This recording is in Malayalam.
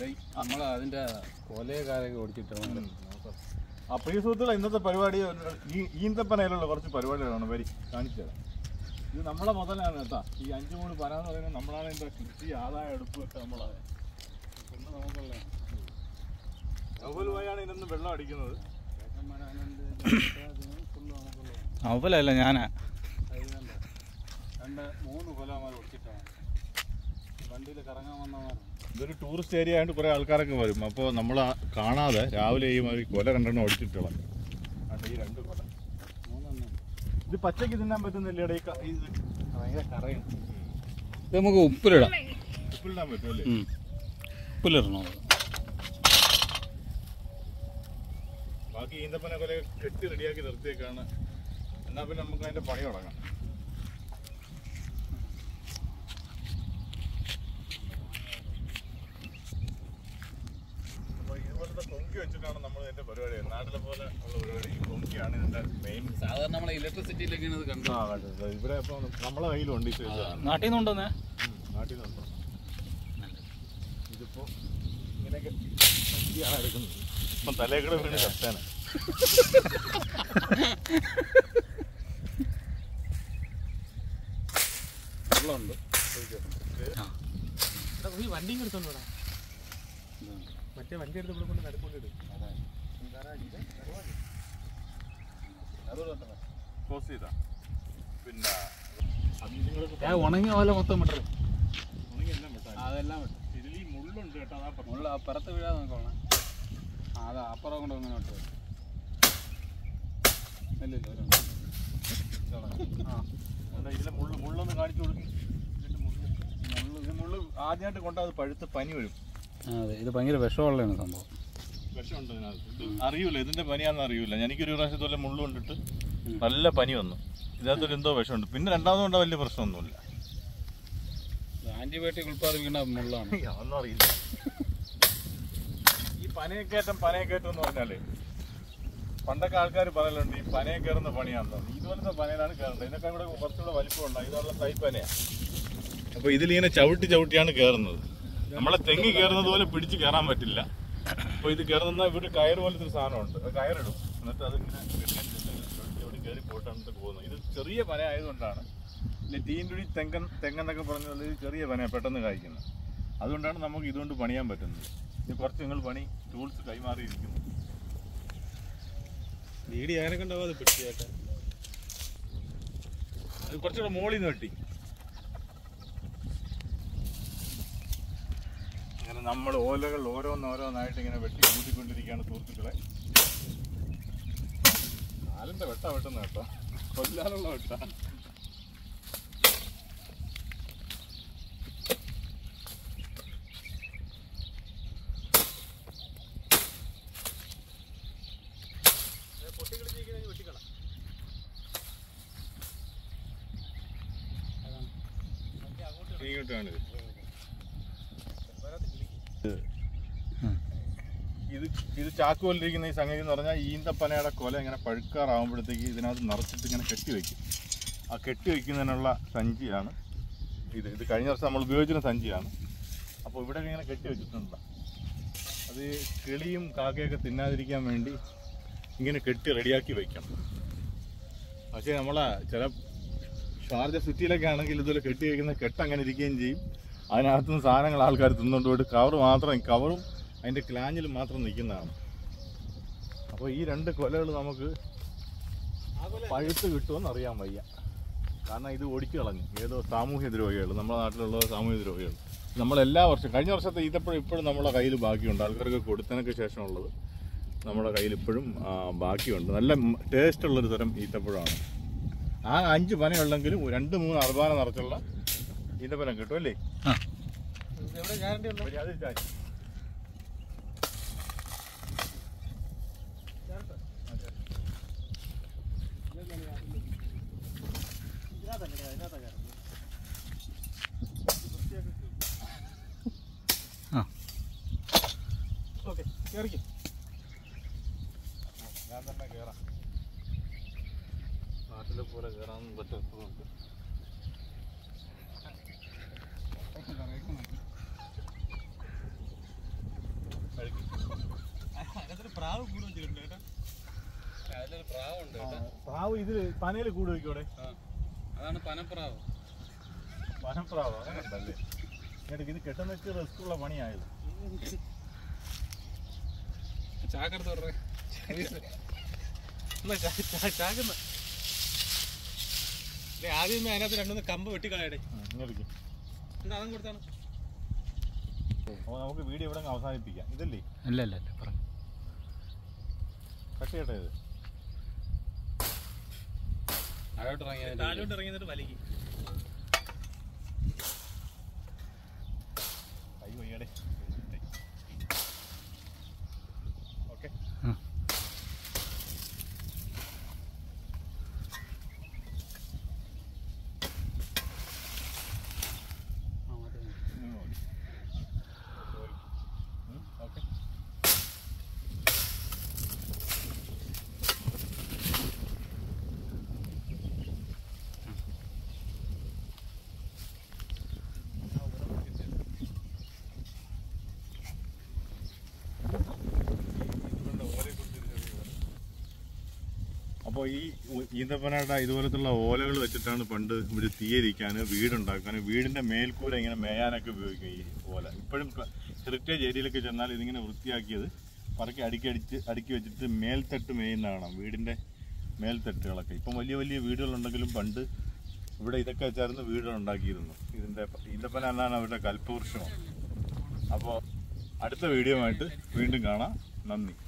നമ്മൾ അതിന്റെ കൊലകാരൊക്കെ ഓടിച്ചിട്ടാണ്. അപ്പോൾ ഈ സുഹൃത്തുക്കളെ ഇന്നത്തെ പരിപാടി ഈന്തപ്പനയിലുള്ള കുറച്ച് പരിപാടികളാണ് വരി കാണിച്ചു തരാം. ഇത് നമ്മളെ മുതലാണ് കേട്ടോ. ഈ 5 മൂട് പന എന്ന് പറയുന്നത് നമ്മളാണ് ഇതിൻ്റെ കൃഷി ആദായ എടുപ്പ് ഒക്കെ നമ്മളാണ്. പിന്നെ നമുക്കുള്ള അവലുമായാണ് ഇതിനൊന്ന് വെള്ളം അടിക്കുന്നത്. അവലല്ല ഞാനാ. 2-3 കൊലമാർ ഓടിച്ചിട്ടാണ് വണ്ടിയിൽ കറങ്ങാൻ വന്നവരാണ്. ഇതൊരു ടൂറിസ്റ്റ് ഏരിയ ആയതുകൊണ്ട് കുറേ ആൾക്കാരൊക്കെ വരും. അപ്പോൾ നമ്മൾ കാണാതെ രാവിലെ ഈ കൊല 2 ഓടിച്ചിട്ടുള്ളത്. അത് ഈ 2 കൊല 3 ഇത് പച്ചയ്ക്ക് തിന്നാൻ പറ്റുന്നില്ല. ഇത് ഭയങ്കര കറയാണ്. ഇത് നമുക്ക് ഉപ്പിലിടാം. ഉപ്പിലിടാൻ പറ്റുമല്ലേ? ഉപ്പിലിടണോ? ബാക്കി ഈന്തപ്പന കൊല കെട്ടി റെഡിയാക്കി നിർത്തിയേക്കാണ്. എന്നാൽ പിന്നെ നമുക്ക് അതിൻ്റെ പണി തുടങ്ങാം. കൊങ്കി വെച്ചിട്ടാണ് നമ്മൾ ഇതിന്റെ പരിപാടി. നാട്ടിലെ പോലെ ഉള്ള പരിപാടി കൊങ്കിയാണ് ഇതിന്റെ മെയിൻ. സാധാരണ നമ്മളെ ഇലക്ട്രിസിറ്റിയിലൊക്കെയാണ് ഇത് കണ്ടത്. ഇവിടെ ഇപ്പൊ നമ്മളെ കയ്യിലുണ്ട്. നാട്ടിൽ നിന്നുണ്ടോന്നേ? നാട്ടിൽ നിന്നുണ്ടോ? ഇതിപ്പോ ഇങ്ങനെയൊക്കെ എടുക്കുന്നത്. ഇപ്പം തലേക്കൂടെ വീണ് കത്താന. വെള്ളമുണ്ട്. വണ്ടിയും എടുത്തോണ്ട് മറ്റേ വണ്ടി എടുത്ത് ഇവിടെ കൊണ്ട് നടുക്കൊണ്ടിടും. പിന്നെ ഉണങ്ങിയ പോലെ മൊത്തം വിട്ടത്. അതെല്ലാം വിട്ടു. ഇതിൽ ഈ മുള്ളുണ്ട് കേട്ടോ. മുള്ള പുറത്ത് വീഴാതെ നോക്കണം. അതാ അപ്പുറം കൊണ്ട് അങ്ങനെ വിട്ടത്. ഇതിലെ മുള്ളൊന്ന് കാണിച്ചു കൊടുക്കും. മുള്ള് ആദ്യമായിട്ട് കൊണ്ടാൽ അത് പഴുത്ത് പനി വരും. അതെ, ഇത് ഭയങ്കര വിഷമുള്ളതാണ് സംഭവം. വിഷമുണ്ട് ഇതിനകത്ത്. അറിയൂല ഇതിന്റെ പനിയാണെന്ന് അറിയൂല. എനിക്കൊരു പ്രാവശ്യത്തോലെ മുള്ളു കൊണ്ടിട്ട് നല്ല പനി വന്നു. ഇതിനകത്തൊരു എന്തോ വിഷമുണ്ട്. പിന്നെ രണ്ടാമത് കൊണ്ടാൽ വലിയ പ്രശ്നമൊന്നുമില്ല. ആന്റിബയോട്ടിക് ഉൽപ്പാദിപ്പിക്കുന്ന മുള്ളാണ്. ഒന്നും അറിയില്ല. ഈ പനയക്കയറ്റം എന്ന് പറഞ്ഞാലേ പണ്ടൊക്കെ ആൾക്കാർ പറയലുണ്ട് ഈ പനയെ കയറുന്ന പണിയാണെന്ന്. ഇതുപോലത്തെ പനയിലാണ് കയറുന്നത്. ഇതിനൊക്കെ ഇവിടെ കുറച്ചുകൂടെ വലിപ്പമുണ്ടാകും. ഇതുള്ള തൈ പനയാണ്. അപ്പോൾ ഇതിലിങ്ങനെ ചവിട്ടിയാണ് കയറുന്നത്. നമ്മളെ തെങ്ങി കയറുന്നത് പോലെ പിടിച്ച് കയറാൻ പറ്റില്ല. അപ്പോൾ ഇത് കയറുന്ന ഇവിടെ കയറ് പോലത്തെ ഒരു സാധനമുണ്ട്. അത് കയറിടും. എന്നിട്ട് അതിങ്ങനെ ചവിട്ടി കയറി പോയിട്ടാണ് പോകുന്നത്. ഇത് ചെറിയ പന ആയതുകൊണ്ടാണ്. ഇല്ല തീൻതുടി തെങ്ങെന്നൊക്കെ പറഞ്ഞാൽ ഇത് ചെറിയ പനയാണ് പെട്ടെന്ന് കായ്ക്കുന്നത്. അതുകൊണ്ടാണ് നമുക്ക് ഇതുകൊണ്ട് പണിയാൻ പറ്റുന്നത്. ഇത് കുറച്ച് നിങ്ങൾ പണി ടൂൾസ് കൈമാറിയിരിക്കുന്നു. വീടി ആരൊക്കെ ഉണ്ടാവും. അത് പിടിച്ചേട്ടാ അത് കുറച്ചുകൂടെ മോളിൽ നിന്ന് വെട്ടി. അങ്ങനെ നമ്മൾ ഓലകൾ ഓരോന്നായിട്ട് ഇങ്ങനെ വെട്ടി കൂട്ടിക്കൊണ്ടിരിക്കുകയാണ് സുഹൃത്തുക്കളെ. കാലിൻ്റെ വെട്ടുന്ന കേട്ടോ. കൊല്ലാനുള്ള വെട്ട. ഇങ്ങോട്ടാണിത്. ഇത് ചാക്കുപോലിരിക്കുന്ന ഈ സംഗതി എന്ന് പറഞ്ഞാൽ ഈന്തപ്പനയുടെ കൊല ഇങ്ങനെ പഴുക്കാറാവുമ്പോഴത്തേക്ക് ഇതിനകത്ത് നിറച്ചിട്ട് ഇങ്ങനെ കെട്ടിവെക്കും. ആ കെട്ടിവെക്കുന്നതിനുള്ള സഞ്ചിയാണ് ഇത്. കഴിഞ്ഞ വർഷം നമ്മൾ ഉപയോഗിച്ചിരുന്ന സഞ്ചിയാണ്. അപ്പോൾ ഇവിടെ ഇങ്ങനെ കെട്ടി വെച്ചിട്ടുണ്ട്. അത് കിളിയും കാക്കയൊക്കെ തിന്നാതിരിക്കാൻ വേണ്ടി ഇങ്ങനെ കെട്ടി റെഡിയാക്കി വയ്ക്കണം. പക്ഷേ നമ്മളെ ചില ഷാർജ സിറ്റിയിലൊക്കെ ആണെങ്കിൽ ഇതുപോലെ കെട്ടി വയ്ക്കുന്ന കെട്ടങ്ങനെ ഇരിക്കുകയും ചെയ്യും. അതിനകത്തുനിന്ന് സാധനങ്ങൾ ആൾക്കാർ തിന്നുകൊണ്ട് പോയിട്ട് കവറും അതിൻ്റെ ക്ലാഞ്ഞിൽ മാത്രം നിൽക്കുന്നതാണ്. അപ്പോൾ ഈ 2 കൊലകൾ നമുക്ക് പഴുത്ത് കിട്ടുമെന്ന് അറിയാൻ വയ്യ. കാരണം ഇത് ഓടിച്ചു കളഞ്ഞു ഏതോ സാമൂഹ്യ ദ്രോഹികൾ. നമ്മുടെ നാട്ടിലുള്ള സാമൂഹ്യ ദ്രോഹികൾ. നമ്മളെല്ലാ വർഷവും കഴിഞ്ഞ വർഷത്തെ ഈത്തപ്പഴം ഇപ്പോഴും നമ്മുടെ കയ്യിൽ ബാക്കിയുണ്ട്. ആൾക്കാർക്ക് കൊടുത്തതിനൊക്കെ ശേഷമുള്ളത് നമ്മുടെ കയ്യിൽ ഇപ്പോഴും ബാക്കിയുണ്ട്. നല്ല ടേസ്റ്റുള്ളൊരു തരം ഈത്തപ്പഴമാണ്. ആ 5 പനയുള്ളെങ്കിലും 2-3 അർബാന നിറച്ചുള്ള ഈന്തപ്പഴം കിട്ടും അല്ലേ? എവിടെ ഗ്യാരണ്ടി ഉണ്ടോ? അത് ചാച്ചി ഓക്കെ കയറിക്കും. ഞാൻ തന്നെ കയറാം. നാട്ടിലെ പോലെ കയറാൻ പറ്റുന്നുണ്ട്. അതിനകത്തൊരു പ്രാവ് കൂട് വെച്ചിട്ടുണ്ട് കേട്ടോ. അതിലൊരു പ്രാവുണ്ട് കേട്ടോ. പ്രാവ് ഇതിൽ പനയിൽ കൂട് വയ്ക്കൂടെ? അതാണ് പനപ്രാവ്. പനപ്രാവ് അങ്ങനെ ഉണ്ടല്ലേ? ഇത് കെട്ടുന്ന വെച്ച് റിസ്ക് ഉള്ള പണിയായത്. ചാക്കെടുത്ത് വിടറേ. ചാക്കുന്ന ആദ്യമേ അതിനകത്ത് രണ്ടൊന്ന് കമ്പ് വെട്ടിക്കളയടേ. എന്താ അതും കൊടുത്താണ്. നമുക്ക് വീഡിയോ ഇവിടെ അവസാനിപ്പിക്കാം. ഇതല്ലേ? അല്ല അല്ല അല്ല പറഞ്ഞു കട്ട് ചെയ്യട്ടെ. ഇത് താഴോട്ട് ഇറങ്ങിയിട്ട് വലിക്കും. കൈ വയ്യടേ. ഓക്കെ. അപ്പോൾ ഈ ഈന്തപ്പനയുടെ ഇതുപോലത്തുള്ള ഓലകൾ വെച്ചിട്ടാണ് പണ്ട് ഇവിടെ തീയരിക്കാൻ, വീടുണ്ടാക്കാൻ, വീടിൻ്റെ മേൽക്കൂര ഇങ്ങനെ മേയാനൊക്കെ ഉപയോഗിക്കുക ഈ ഓല. ഇപ്പോഴും ഹെറിറ്റേജ് ഏരിയയിലൊക്കെ ചെന്നാൽ ഇതിങ്ങനെ വൃത്തിയാക്കിയത് പറക്കി അടുക്കി വെച്ചിട്ട് മേൽത്തട്ട് മേയുന്ന കാണാം, വീടിൻ്റെ മേൽത്തട്ടുകളൊക്കെ. ഇപ്പം വലിയ വലിയ വീടുകളുണ്ടെങ്കിലും പണ്ട് ഇവിടെ ഇതൊക്കെ ചേർന്ന് വീടുകളുണ്ടാക്കിയിരുന്നു. ഈന്തപ്പന എന്നാണ് അവരുടെ കൽപ്പവൃക്ഷമാണ്. അപ്പോൾ അടുത്ത വീഡിയോ ആയിട്ട് വീണ്ടും കാണാം. നന്ദി.